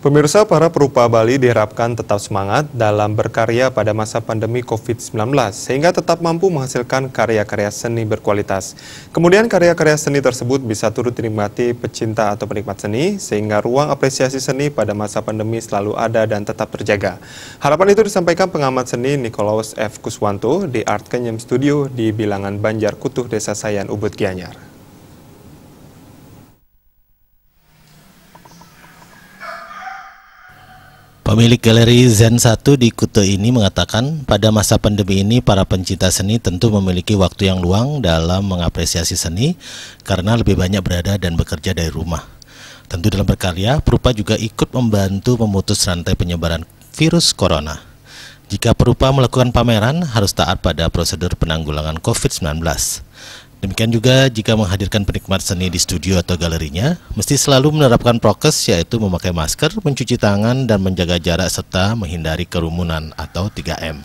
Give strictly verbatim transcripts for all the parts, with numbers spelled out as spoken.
Pemirsa, para perupa Bali diharapkan tetap semangat dalam berkarya pada masa pandemi covid sembilan belas, sehingga tetap mampu menghasilkan karya-karya seni berkualitas. Kemudian karya-karya seni tersebut bisa turut dinikmati pecinta atau penikmat seni, sehingga ruang apresiasi seni pada masa pandemi selalu ada dan tetap terjaga. Harapan itu disampaikan pengamat seni Nikolaus F. Kuswanto di Art Kenyem Studio di Bilangan Banjar Kutuh, Desa Sayan, Ubud Gianyar. Pemilik galeri Zen satu di Kuta ini mengatakan pada masa pandemi ini para pencinta seni tentu memiliki waktu yang luang dalam mengapresiasi seni karena lebih banyak berada dan bekerja dari rumah. Tentu dalam berkarya, perupa juga ikut membantu memutus rantai penyebaran virus corona. Jika perupa melakukan pameran, harus taat pada prosedur penanggulangan covid sembilan belas. Demikian juga jika menghadirkan penikmat seni di studio atau galerinya, mesti selalu menerapkan prokes, yaitu memakai masker, mencuci tangan, dan menjaga jarak serta menghindari kerumunan atau tiga M.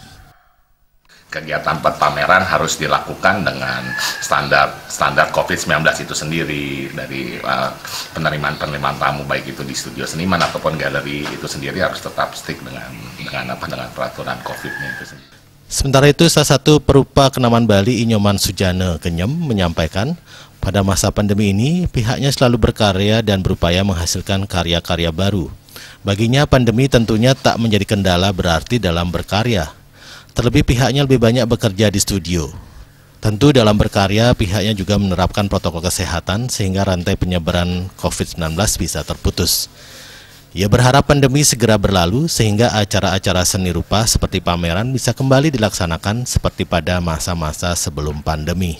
Kegiatan pameran harus dilakukan dengan standar standar covid sembilan belas itu sendiri, dari uh, penerimaan-penerimaan tamu baik itu di studio seniman ataupun galeri itu sendiri harus tetap stick dengan dengan apa dengan peraturan COVID-nya itu sendiri. Sementara itu, salah satu perupa Kenaman Bali Inyoman Sujana Kenyem menyampaikan, pada masa pandemi ini pihaknya selalu berkarya dan berupaya menghasilkan karya-karya baru. Baginya pandemi tentunya tak menjadi kendala berarti dalam berkarya. Terlebih pihaknya lebih banyak bekerja di studio. Tentu dalam berkarya pihaknya juga menerapkan protokol kesehatan sehingga rantai penyebaran covid sembilan belas bisa terputus. Ia berharap pandemi segera berlalu sehingga acara-acara seni rupa seperti pameran bisa kembali dilaksanakan seperti pada masa-masa sebelum pandemi.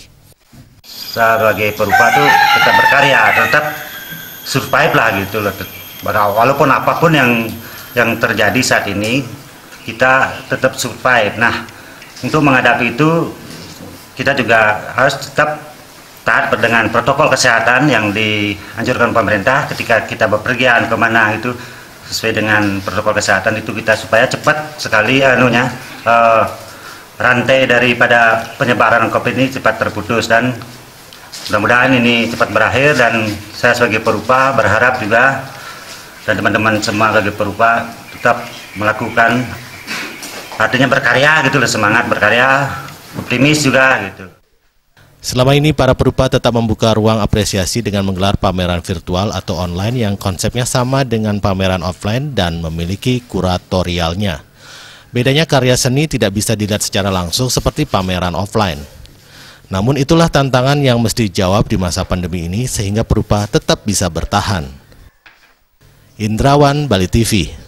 Sebagai perupa tuh tetap berkarya, tetap survive lah gitu loh. Walaupun apapun yang yang terjadi saat ini, kita tetap survive. Nah, untuk menghadapi itu kita juga harus tetap taat dengan protokol kesehatan yang dianjurkan pemerintah ketika kita bepergian kemana itu sesuai dengan protokol kesehatan itu kita supaya cepat sekali anunya uh, rantai daripada penyebaran COVID ini cepat terputus dan mudah-mudahan ini cepat berakhir. Dan saya sebagai perupa berharap juga dan teman-teman semua sebagai perupa tetap melakukan artinya berkarya gitu loh, semangat berkarya, optimis juga gitu. Selama ini para perupa tetap membuka ruang apresiasi dengan menggelar pameran virtual atau online yang konsepnya sama dengan pameran offline dan memiliki kuratorialnya. Bedanya karya seni tidak bisa dilihat secara langsung seperti pameran offline. Namun itulah tantangan yang mesti dijawab di masa pandemi ini sehingga perupa tetap bisa bertahan. Indrawan, Bali T V.